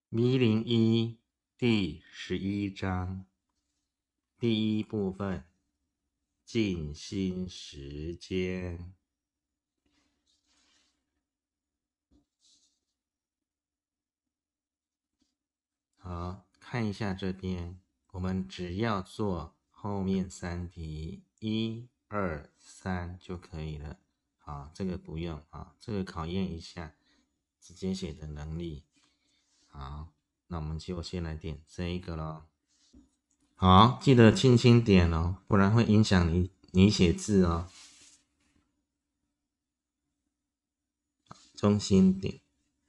101第11章第一部分静心时间。好，看一下这边，我们只要做后面3题1、2、3就可以了。好，这个不用啊，这个考验一下直接写的能力。好，那我们就先来点这一个咯。好，记得轻轻点哦，不然会影响你写字哦。中心点。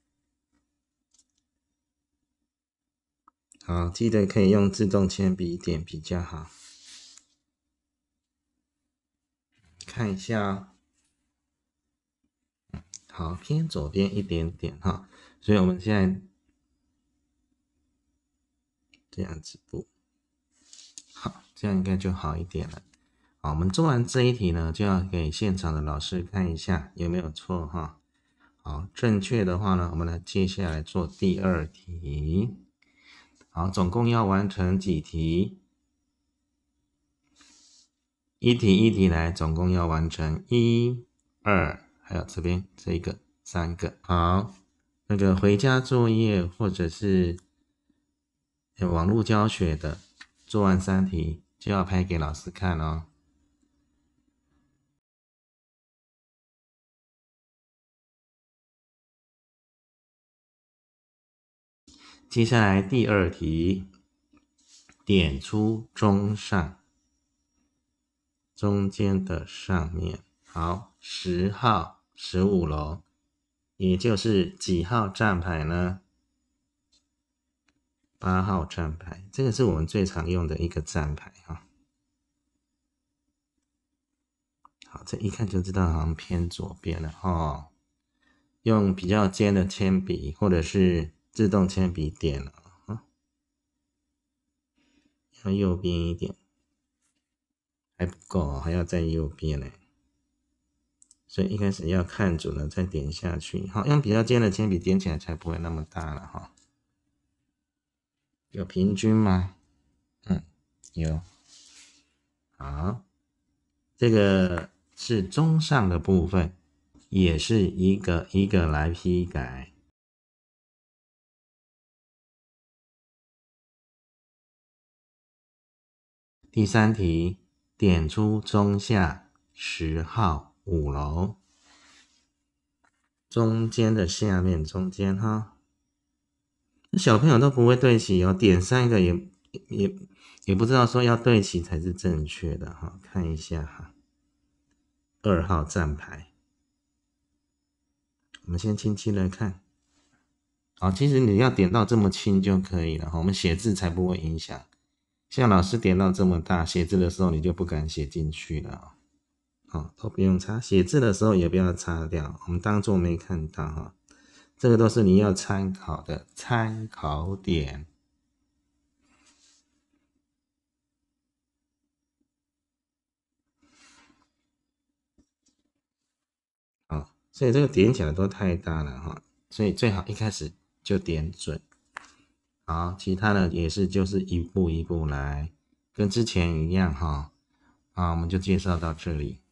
好，记得可以用自动铅笔点比较好。看一下哦。好，偏左边一点点哈，所以我们现在这样子补。好，这样应该就好一点了。好，我们做完这一题呢，就要给现场的老师看一下有没有错哈。好，正确的话呢，我们来接下来做第2题。好，总共要完成几题？一题一题来，总共要完成1、2，还有这边这个3个。好，那个回家作业或者是网络教学的，做完3题就要拍给老师看哦。接下来第2题，点出中上，中间的上面。好，10号15楼，也就是几号站牌呢？8号站牌，这个是我们最常用的一个站牌哈。好，这一看就知道好像偏左边了哦。用比较尖的铅笔或者是自动铅笔点了啊，要右边一点，还不够，还要在右边呢。所以一开始要看准了再点下去。好，用比较尖的铅笔点起来才不会那么大了哈。有平均吗？有。好，这个是中上的部分，也是一个一个来批改。第3题，点出中下10号5楼，中间的下面中间哈。小朋友都不会对齐哦，点3个也不知道说要对齐才是正确的哈。看一下哈，2号站牌，我们先轻轻的看。好，其实你要点到这么轻就可以了，我们写字才不会影响。像老师点到这么大，写字的时候你就不敢写进去了。好，都不用擦，写字的时候也不要擦掉，我们当做没看到哈。这个都是你要参考的参考点。好，所以这个点起来都太大了哈，所以最好一开始就点准。好，其他的也是就是一步一步来，跟之前一样哈。好，我们就介绍到这里。